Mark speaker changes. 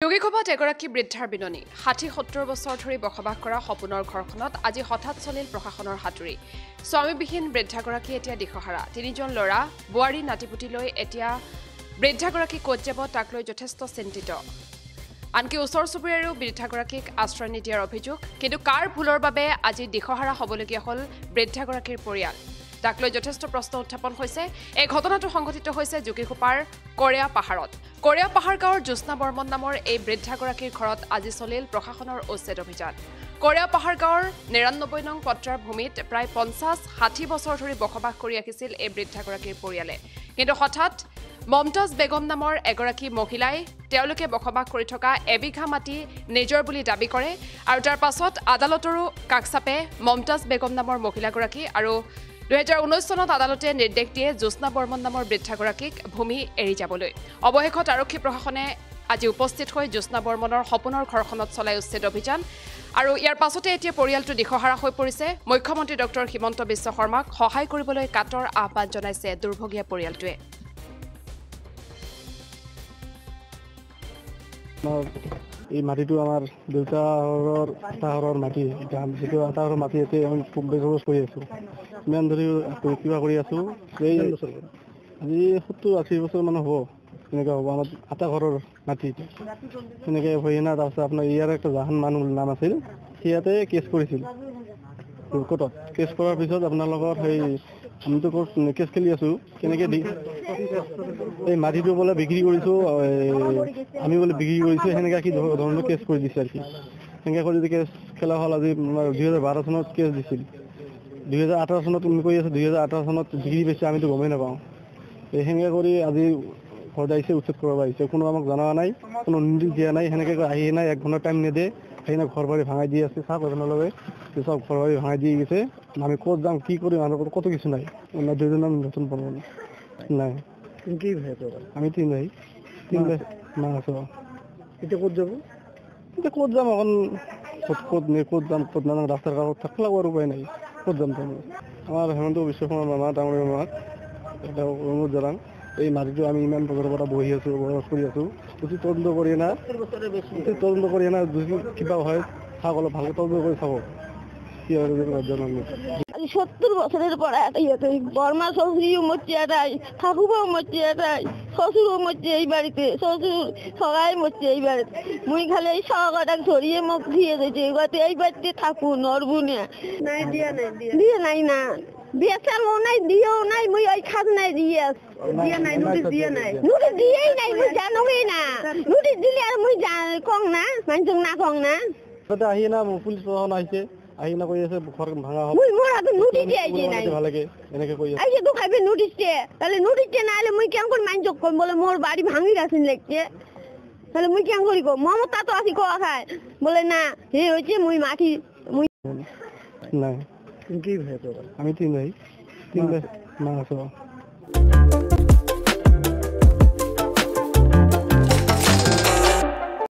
Speaker 1: যোগীঘোপাত এগৰাকী বৃদ্ধাৰ বিননি ৬০-৭০ বছৰ ধৰি বসবাস কৰা সপোনৰ ঘৰখনত আজি হঠাৎ চলিল প্ৰশাসনৰ হাতুৰি স্বামীবিহীন বৃদ্ধাগৰাকী এতিয়া দিশহাৰা তিনিজন ল'ৰা বোৱাৰী নাতিপুতিলৈ এতিয়া বৃদ্ধাগৰাকী ক'ত যাব তাক লৈ যথেষ্ট চিন্তিত আনকি ওচৰ চুবুৰীয়াৰো বৃদ্ধাগৰাকীক আশ্ৰয় নিদিয়াৰ অভিযোগ কিন্তু কাৰ ভুলৰ বাবে আজি দিশহাৰা হ'বলগীয়া হ'ল বৃদ্ধাগৰাকীৰ পৰিয়াল তাক লৈ যথেষ্ট প্ৰশ্ন উত্থাপন হৈছে এই ঘটনাটো সংঘটিত হৈছে যোগীঘোপাৰ কৰেয়া পাহাৰ গাঁৱৰ জ্যোৎস্না বৰ্মন নামৰ এই বৃদ্ধাগৰাকীৰ ঘৰত আজি চলিল প্ৰশাসনৰ উচ্ছেদ অভিযান কৰেয়া পাহাৰ গাঁৱৰ ৯৯ নং পট্টাৰ ভূমিত প্ৰায় ৫০-৬০ বছৰ ধৰি বসবাস কৰি আহিছিল এই বৃদ্ধাগৰাকীৰ পৰিয়ালে কিন্তু হঠাৎ মমতাজ বেগম নামৰ এগৰাকী মহিলাই তেওঁলোকে বসবাস কৰি থকা এবিঘা মাটি নিজৰ বুলি দাবী কৰে আৰু তাৰ পাছত আদালতৰো কাকচাপে মমতাজ বেগম নামৰ মহিলাগৰাকী আৰু ২০১৯ চনত আদালতে নিৰ্দেশ দিয়ে জ্যোৎস্না বৰ্মন নামৰ বৃদ্ধাগৰাকীক ভূমি এৰি যাবলৈ অৱশেষত আৰক্ষী প্ৰশাসনে আজি উপস্থিত হৈ জ্যোৎস্না বৰ্মনৰ সপোনৰ ঘৰখনত চলাই উচ্ছেদ অভিযান আৰু ইয়াৰ পাছতে এতিয়া পৰিয়ালটো দিশহাৰা হৈ পৰিছে মুখ্যমন্ত্ৰী ডক্টৰ হিমন্ত বিশ্ব শৰ্মাক সহায় কৰিবলৈ কাটৰ আহ্বান জনাইছে দুৰ্ভগীয়া পৰিয়ালটোৱে
Speaker 2: এই মাটিটো আমাৰ দেউতাৰ মাটি যিটো আটাহৰৰ মাটি ইয়াতে আমি বেজবজ কৰি আছোঁ ইমান ধৰি কিবা কৰি আছোঁ এই আজি ৭০-৮০ বছৰ মান হ'ব এনেকৈ হ'ব আমাৰ আটা ঘৰৰ মাটি তেনেকৈ হৈ না তাৰপিছত আপোনাৰ ইয়াৰ একটা জাহান মানুহ নাম আছিল সিয়াতে কেছ কৰিছিল কোৰ্টত কেছ কৰাৰ পিছত আপোনালোকৰ সেই আমিতো কেছ খেলি আছোঁ কেনেকৈ এই মাটিটো বোলে বিক্ৰী কৰিছোঁ আমি বোলে বিক্ৰী কৰিছোঁ সেনেকৈ কি ধৰণৰ কেছ কৰি দিছে আৰু কি সেনেকৈ কৰি যদি কেছ খেলা হ'ল আজি ২০১২ চনত কেছ দিছিল ২০১৮ চনত তুমি কৈ আছোঁ ২০১৮ চনত বিক্ৰী পাইছে আমিতো গমেই নাপাওঁ এই সেনেকৈ কৰি আজি ঘৰত আহিছে উচ্ছেদ কৰিব আহিছে কোনো আমাক জনোৱা নাই কোনো নিৰ্দেশ দিয়া নাই সেনেকৈ আহি নাই ১ ঘণ্টা টাইম নিদিয়ে সেইদিনা ঘৰ বাৰী ভাঙাই দি আছে চাওক আপোনালোকে চব ঘৰ বাৰী ভাঙাই দি গৈছে আমি ক'ত যাম কি কৰিম আমাৰ ক'ত কিছু নাই আমাৰ দুজন নাম নতুন বনাব নাই কি ভাই আমি তিন ভাই না আছোঁ এতিয়া ক'ত যাব এতিয়া ক'ত যাম অকণ ক'ত যাম ক'ত নাযাম ৰাস্তাৰ কাষত থাকিব আৰু উপায় নাই ক'ত যাম তাৰমানে আমাৰ হেমন্ত বিশ্ব শৰ্মাৰ মামা ডাঙৰ মামাক এটা অনুৰোধ জনাম এই মাটিটো আমি ইমান বছৰৰ পৰা বহি আছোঁ বসবাস কৰি আছোঁ উচিত তদন্ত কৰি না যদি কিবা হয় চাওক অলপ ভালকৈ তদন্ত কৰি চাব কি হয় জনাম
Speaker 3: ৭০ বছরের পরে বর্মা শ্বশুরিও মরছে এটাই ঠাকুরও মরছে এটাই শ্বশুরও মরছে এই বাড়িতে শ্বশুর সবাই মরছে এই বাড়িতে মুই খালি এই সহকটা ধরিয়ে মুখ দিয়ে দিয়েছে গতে এই বাড়িতে থাকুন নড়বু না দিয়ে নাই না বেচালো নাই দিয়েও নাই মুই ওই খাজনায় দিয়ে নোটিশ দিয়েই নাই মুই জানোই না নোটিশ দিলে আর মুই কং না মানুষ না কং না
Speaker 2: আহি না পুলিচ প্রশাসন আহিছে আহি না কৈ আছে ঘৰ ভাঙা হ'ব
Speaker 3: মুই মোরা তো নোটিশ দিয়েছি নাই
Speaker 2: ভালকে এনেকে কৈ আছে
Speaker 3: আইছে তো খাইবে নোটিশ দে তাহলে নোটিশ দে না হলে মুই কেন করে মানজক কম বলে মোর বাড়ি ভাঙি গেছেন লাগছে তাহলে মুই কেন করি গো মমতা তো আসি কোয়া খায় বলে না হে হইছে মুই মাটি মুই
Speaker 2: নাই কি ভাই তো আমি তিন ভাই না আছো